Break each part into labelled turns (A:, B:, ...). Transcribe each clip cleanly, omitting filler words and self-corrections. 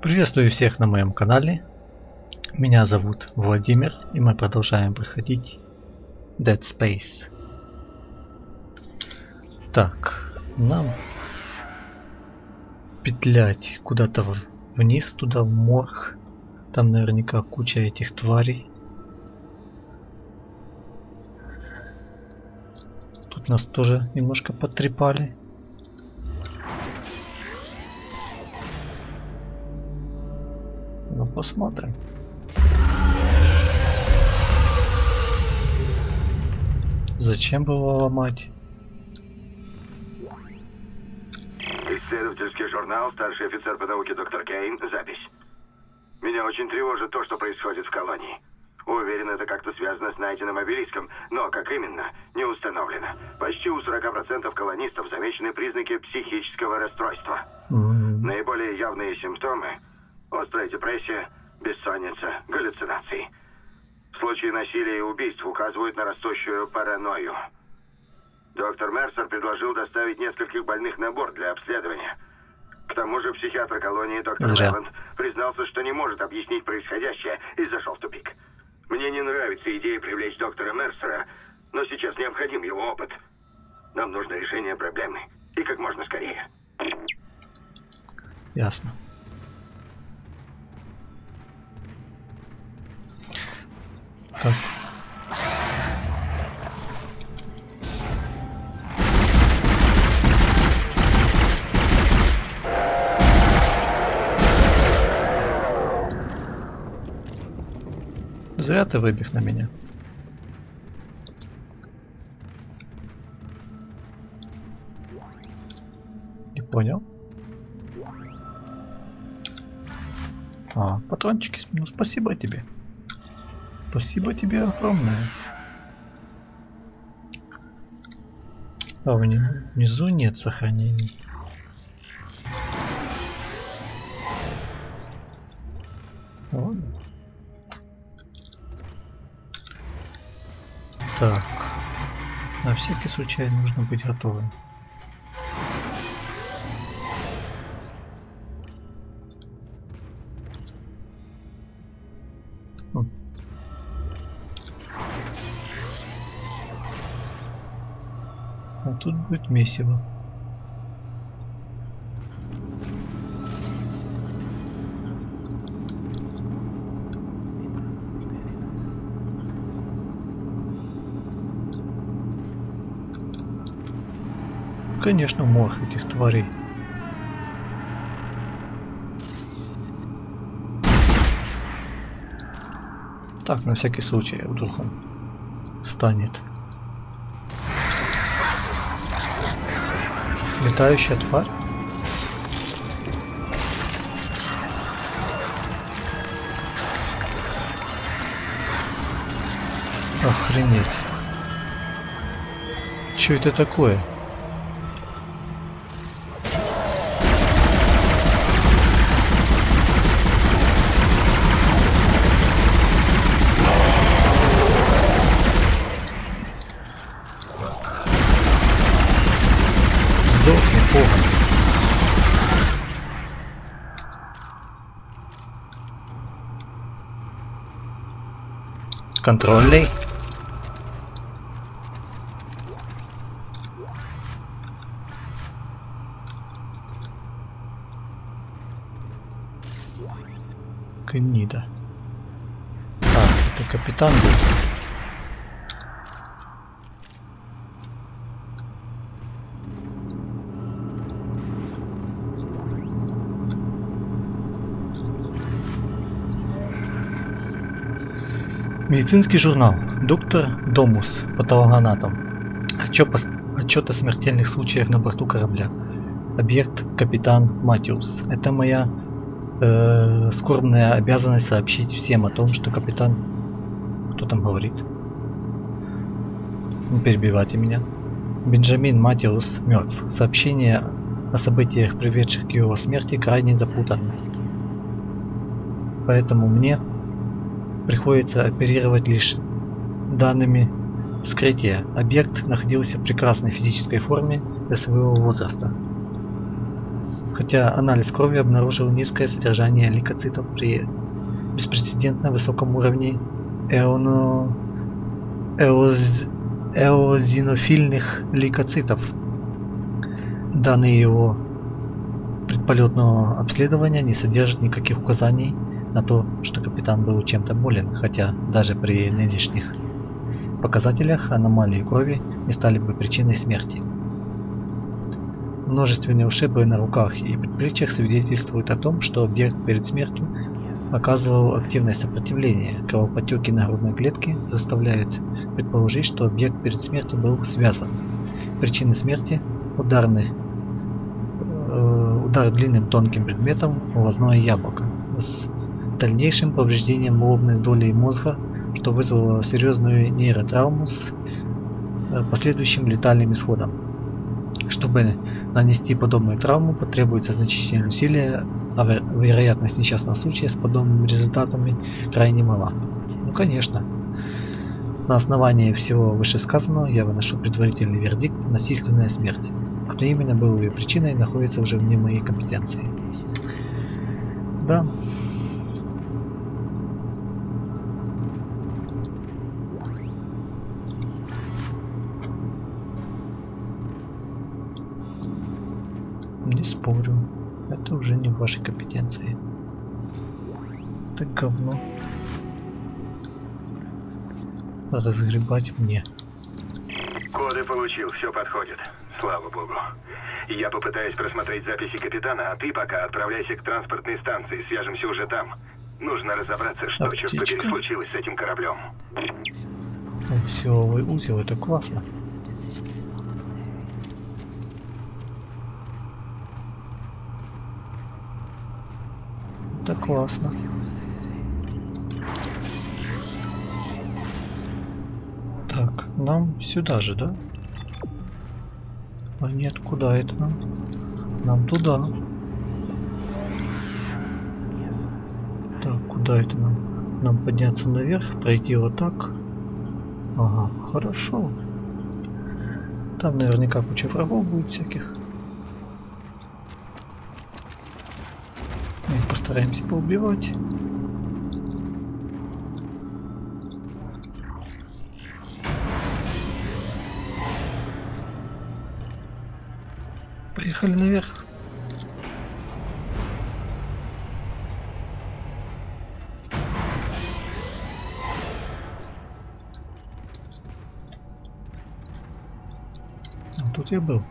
A: Приветствую всех на моем канале. Меня зовут Владимир, и мы продолжаем проходить Dead Space. Так, нам петлять куда-то вниз, туда в морг. Там наверняка куча этих тварей. Тут нас тоже немножко потрепали. Ну, посмотрим. Зачем было ломать?
B: Исследовательский журнал, старший офицер по науке доктор Кейн, запись. Меня очень тревожит то, что происходит в колонии. Уверен, это как-то связано с найденным обелиском, но как именно, не установлено. Почти у 40% колонистов замечены признаки психического расстройства. Наиболее явные симптомы – острая депрессия, бессонница, галлюцинации. Случаи насилия и убийств указывают на растущую паранойю. Доктор Мерсер предложил доставить нескольких больных на борт для обследования. К тому же психиатр колонии доктор Левант признался, что не может объяснить происходящее и зашел в тупик. Мне не нравится идея привлечь доктора Мерсера, но сейчас необходим его опыт. Нам нужно решение проблемы. И как можно скорее.
A: Ясно. Так. Зря ты выбег на меня. Не понял. Патрончики. Ну, спасибо тебе. Спасибо тебе огромное. Внизу нет сохранений. Ладно. Так, на всякий случай нужно быть готовым. А тут будет месиво. Конечно, морг этих тварей. Так, на всякий случай, вдруг он станет. Летающая тварь? Охренеть. Чё это такое? Контрольный. Гнида. Это капитан был. Медицинский журнал. Доктор Домус, патологоанатом. Отчет о смертельных случаях на борту корабля. Объект капитан Матиус. Это моя скорбная обязанность сообщить всем о том, что капитан... Кто там говорит? Не перебивайте меня. Бенджамин Матиус мертв. Сообщение о событиях, приведших к его смерти, крайне запутанно. Поэтому мне приходится оперировать лишь данными вскрытия. Объект находился в прекрасной физической форме для своего возраста. Хотя анализ крови обнаружил низкое содержание лейкоцитов при беспрецедентно высоком уровне эозинофильных лейкоцитов. Данные его предполетного обследования не содержат никаких указаний на то, что капитан был чем-то болен, хотя даже при нынешних показателях аномалии крови не стали бы причиной смерти. Множественные ушибы на руках и предплечьях свидетельствуют о том, что объект перед смертью оказывал активное сопротивление. Кровоподтеки на грудной клетке заставляют предположить, что объект перед смертью был связан. Причины смерти – удар длинным тонким предметом в глазное яблоко с дальнейшим повреждением лобной доли мозга, что вызвало серьезную нейротравму с последующим летальным исходом. Чтобы нанести подобную травму, потребуется значительные усилия, а вероятность несчастного случая с подобными результатами крайне мала. Ну конечно. На основании всего вышесказанного я выношу предварительный вердикт – насильственная смерть. Кто именно был ее причиной, находится уже вне моей компетенции. Да. Не спорю, это уже не в вашей компетенции. Это говно разгребать мне.
B: Коды получил, все подходит. Слава богу. Я попытаюсь просмотреть записи капитана, а ты пока отправляйся к транспортной станции, свяжемся уже там. Нужно разобраться, что, черт побери, случилось с этим кораблем.
A: Силовой узел, это классно. Это классно. Так, нам сюда же, да? А нет, куда это нам? Нам туда. Так, куда это нам? Нам подняться наверх, пройти вот так. Ага, хорошо. Там наверняка куча врагов будет всяких. Мы постараемся поубивать. Поехали наверх. А тут я был.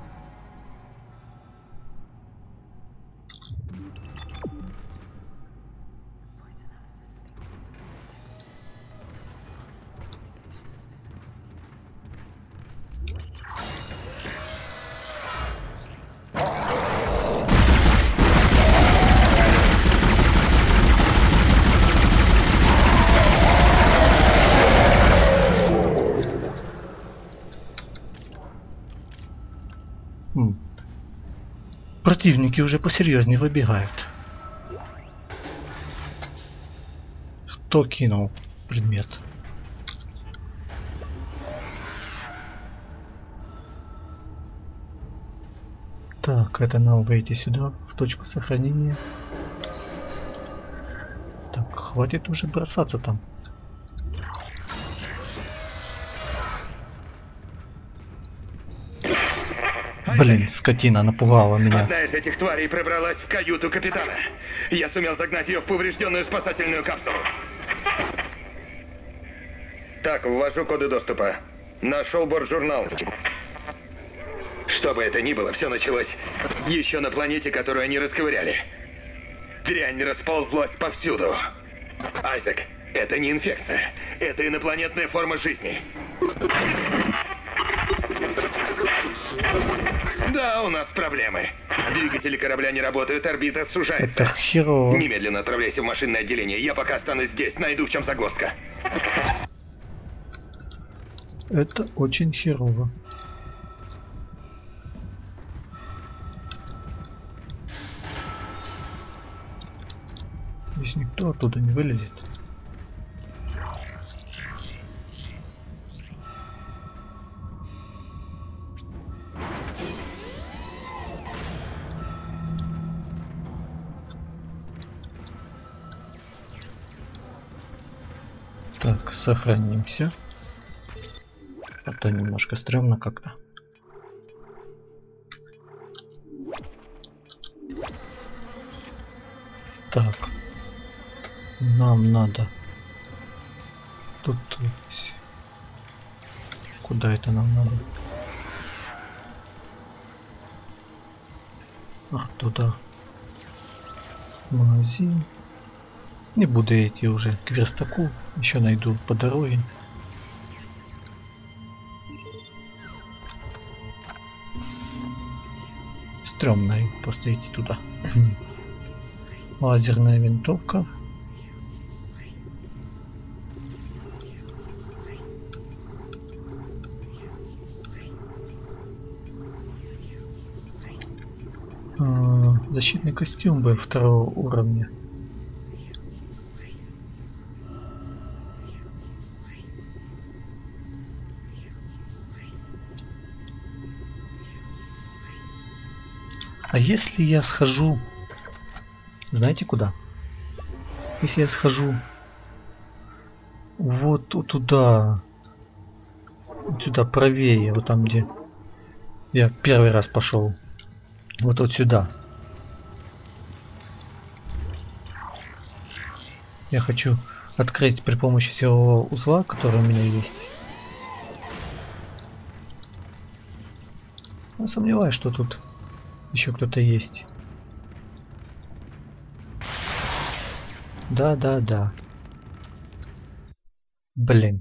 A: Противники уже посерьезнее выбегают. Кто кинул предмет? Так, это надо выйти сюда, в точку сохранения. Так, хватит уже бросаться там. Блин, скотина напугала меня.
C: Одна из этих тварей пробралась в каюту капитана. Я сумел загнать ее в поврежденную спасательную капсулу. Так, ввожу коды доступа. Нашел борт-журнал. Что бы это ни было, все началось еще на планете, которую они расковыряли. Дрянь расползлась повсюду. Айзек, это не инфекция. Это инопланетная форма жизни. Да, у нас проблемы. Двигатели корабля не работают, орбита сужается.
A: Это херово.
C: Немедленно отправляйся в машинное отделение. Я пока останусь здесь, найду в чем загвоздка.
A: Это очень херово. Здесь никто оттуда не вылезет. Так, сохранимся. А то немножко стрёмно как-то. Так. Нам надо. Тут... Куда это нам надо? А, туда. Магазин. Не буду идти уже к верстаку. Еще найду по дороге. Стрёмно просто идти туда. Лазерная винтовка. Защитный костюм бы второго уровня. А если я схожу, знаете куда? Если я схожу вот туда, сюда правее, вот там где я первый раз пошел, вот сюда. Я хочу открыть при помощи силового узла, который у меня есть. Я сомневаюсь, что тут еще кто-то есть. Да. Блин.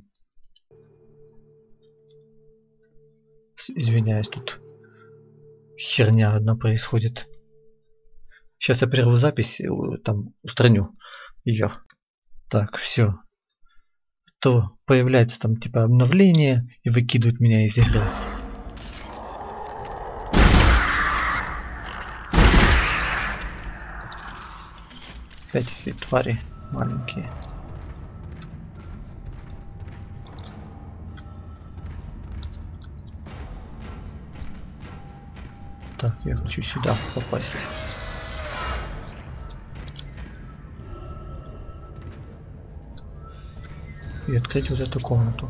A: Извиняюсь, тут херня одна происходит. Сейчас я прерву запись, там устраню ее. Так, все. То появляется там типа обновление и выкидывает меня из игры. Опять эти твари маленькие. Так, я хочу сюда попасть. И открыть вот эту комнату.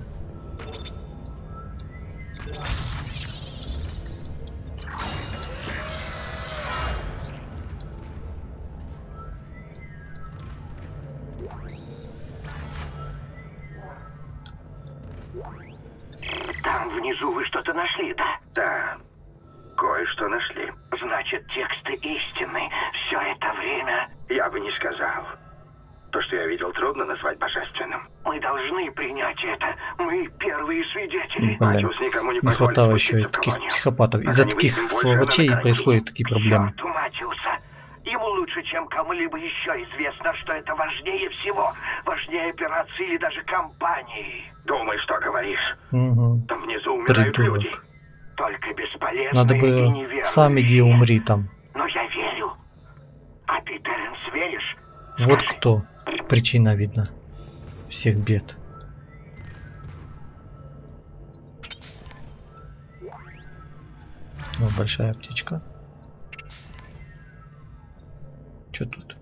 B: Там внизу вы что-то нашли, да? Да. Кое-что нашли. Значит, тексты истины все это время... Я бы не сказал. То, что я видел, трудно назвать божественным. Мы должны принять это. Мы первые свидетели. Матиус никому не
A: хватало еще и таких психопатов. Из-за таких сволочей происходят такие проблемы.
B: Матиуса. Ему лучше, чем кому-либо еще известно, что это важнее всего. Важнее операции или даже компании. Думай, что говоришь.
A: Угу.
B: Там внизу умирают люди. Только бесполезные.
A: Надо бы сам иди умри там.
B: Но я верю. А ты, Терренс, веришь?
A: Вот кто. Причина видна всех бед. Вот большая аптечка. Что тут?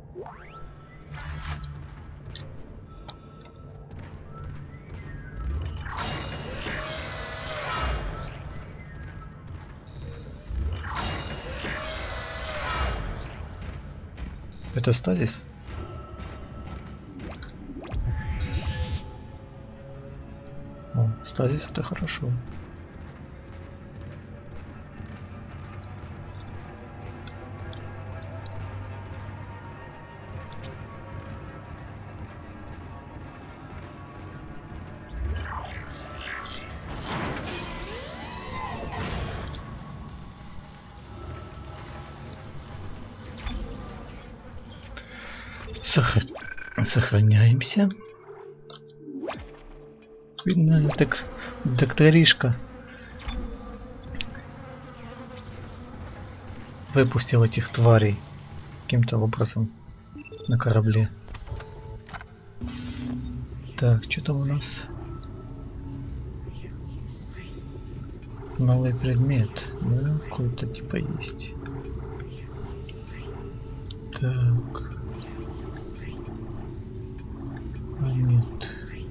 A: Это стазис? О, стазис это хорошо. Сохраняемся. Видно, так докторишка выпустил этих тварей каким-то образом на корабле. Так, что там у нас? Новый предмет, да, какой-то типа есть. Так. А нет.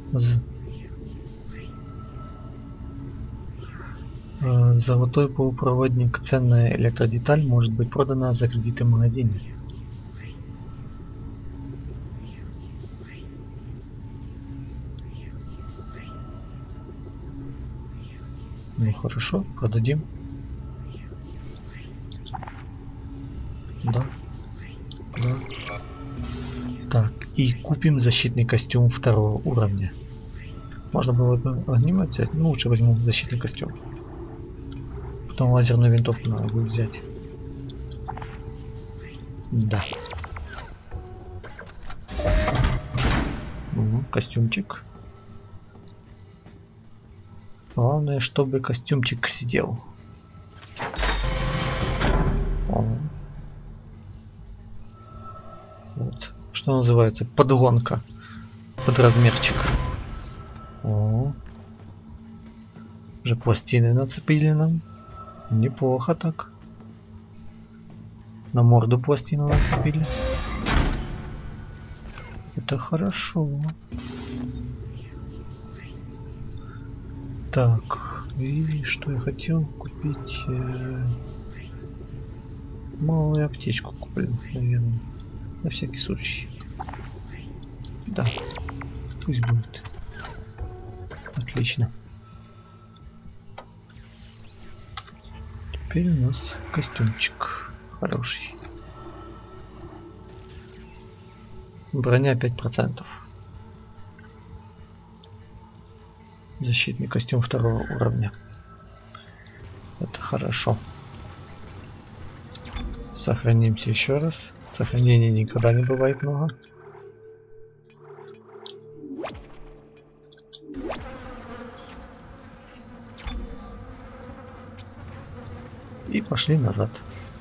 A: Золотой полупроводник, ценная электродеталь, может быть продана за кредиты в магазине. Ну хорошо, продадим. Да. Да. Так, и купим защитный костюм 2-го уровня. Можно было бы огнемет взять, но лучше возьму защитный костюм. Потом лазерную винтовку надо будет взять. Да. Костюмчик. Главное, чтобы костюмчик сидел. Вот. Что называется? Подгонка. Под размерчик. О. Уже пластины нацепили нам. Неплохо так. На морду пластину нацепили. Это хорошо. Так, и что я хотел купить? Малую аптечку куплю, наверное. На всякий случай. Да, пусть будет. Отлично. Теперь у нас костюмчик хороший. Броня 5%. Защитный костюм 2-го уровня. Это хорошо. Сохранимся еще раз. Сохранений никогда не бывает много. И пошли назад.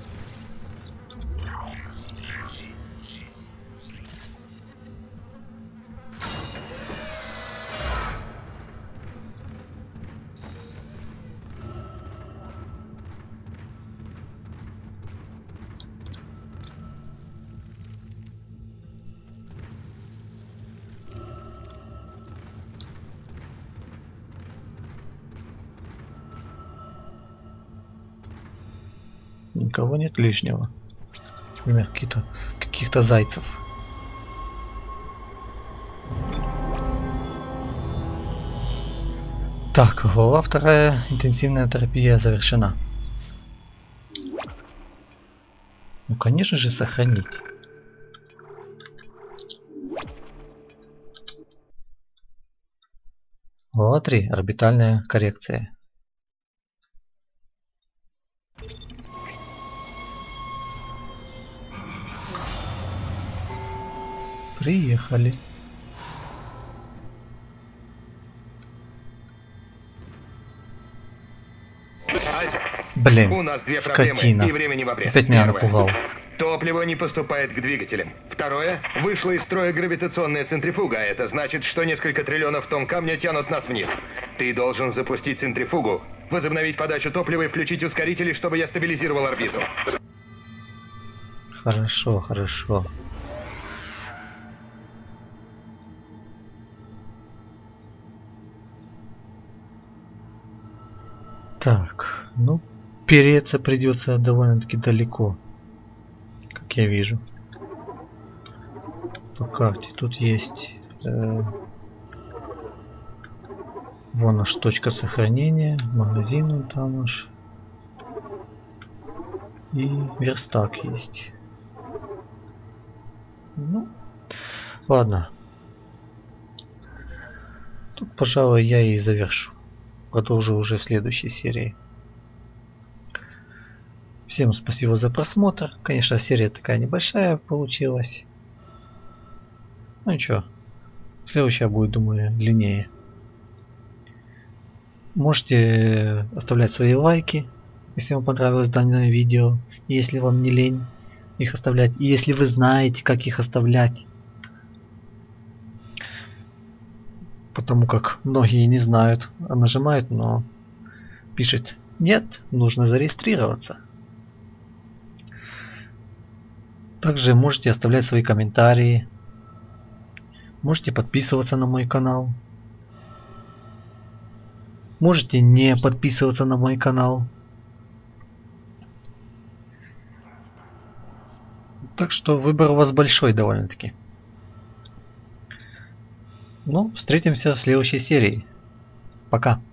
A: Никого нет лишнего. Например, каких-то зайцев. Так, глава 2. Интенсивная терапия завершена. Ну, конечно же, сохранить. Глава 3. Орбитальная коррекция. Приехали. Блин,
C: у нас две
A: скотина.
C: проблемы и времени в обрез.
A: Опять меня
C: Первое.
A: напугал.
C: Топливо не поступает к двигателям. Второе. Вышла из строя гравитационная центрифуга. Это значит, что несколько триллионов тонн камня тянут нас вниз. Ты должен запустить центрифугу, возобновить подачу топлива и включить ускорители, чтобы я стабилизировал орбиту.
A: Хорошо, хорошо. Так, ну, переться придется довольно-таки далеко, как я вижу. По карте тут есть вон аж точка сохранения, магазин там аж, и верстак есть. Ну, ладно. Тут, пожалуй, я и завершу. Продолжу уже в следующей серии. Всем спасибо за просмотр. Конечно, серия такая небольшая получилась. Ну ничего. Следующая будет, думаю, длиннее. Можете оставлять свои лайки, если вам понравилось данное видео. Если вам не лень их оставлять. И если вы знаете, как их оставлять. Потому как многие не знают, а нажимают, но пишет: нет, нужно зарегистрироваться. Также можете оставлять свои комментарии. Можете подписываться на мой канал. Можете не подписываться на мой канал. Так что выбор у вас большой довольно-таки. Ну, встретимся в следующей серии. Пока.